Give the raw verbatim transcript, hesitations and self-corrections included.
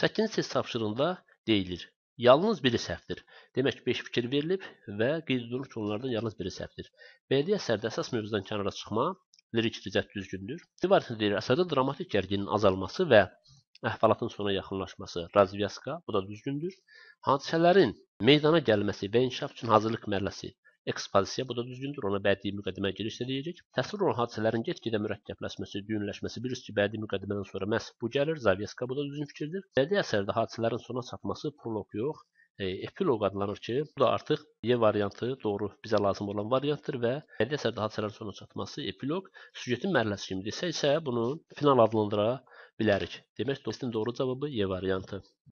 səkkizinci test tapşırığında deyilir, yalnız biri səhvdir. Demək ki, beş fikir verilib və qeyd olunmuş ki, onlardan yalnız biri səhvdir. Bədii əsərdə əsas mövzudan kənara çıxma, lirik cəhət düzgündür. Variantı deyir, əsərdə dramatik gərginliyin azalması və əhvalatın sona yaxınlaşması, razvyaska, bu da düzgündür. Hadisələrin meydana gəlməsi və inkişaf üçün hazırlıq mərhələsi, ekspozisiya, bu da düzgündür. Ona bədii müqəddimə giriş deyirik. Təsvir olunan hadisələrin get-gedə mürəkkəbləşməsi, düyünləşməsi, bilirsiniz ki, bədii müqəddimədən sonra məhz bu gəlir, zavyaska, bu da düzgün fikirdir. Bədii əsərdə hadisələrin sona çatması proloq yox, e, epiloq adlanır ki, bu da artıq Y variantı doğru bizə lazım olan variantdır və bədii əsərdə hadisələrin sona çatması epiloq, süjetin mərhələsi kimi desə isə bunu final adlandıra bilərik. Demək, testin doğru cavabı Y variantı.